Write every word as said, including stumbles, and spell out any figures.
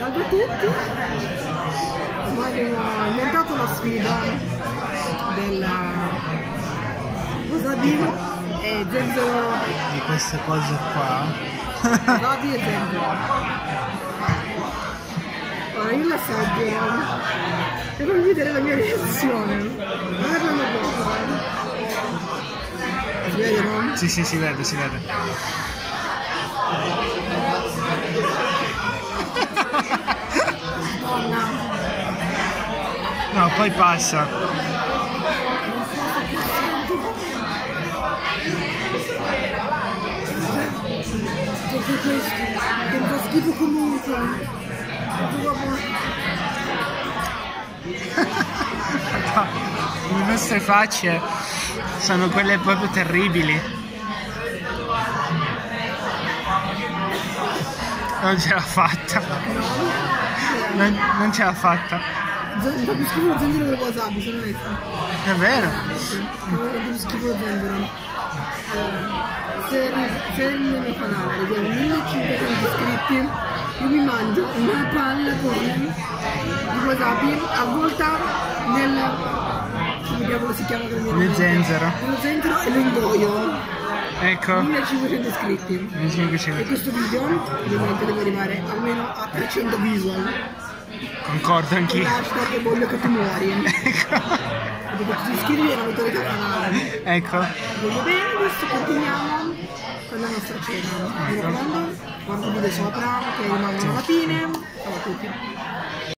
Salve a tutti! Noi abbiamo inventato la sfida del wasabi e zenzero. Di queste cose qua. Wasabi e zenzero. Ora io l'assaggio per farvi vedere la mia reazione. Non è una cosa. Si vede, no? Sì, sì, si vede, si vede. No, poi passa. Perché questo che fa schifo comunque. Le nostre facce sono quelle proprio terribili. Non ce l'ha fatta. Non, non ce l'ha fatta. Mi fa più schifo lo zenzero del wasabi, sono onesta. È vero? Mi fa più schifo lo zenzero. Se, se nel mio canale vediamo millecinquecento iscritti, io mi mangio una palla con di wasabi avvolta nel... come diavolo si chiama? Nel zenzero. Nello zenzero e lo ingoio. Ecco. millecinquecento iscritti. millecinquecento. E questo video ovviamente deve arrivare almeno a trecento visual. Concordo anch'io. Hashtag voglio che tu muori. Ecco. Perché tu ti iscrivi alla autorità canale. Ecco. Voglio bene, adesso continuiamo con la nostra cena. Mi raccomando, guarda il video sopra che rimangono matine. Ciao a tutti.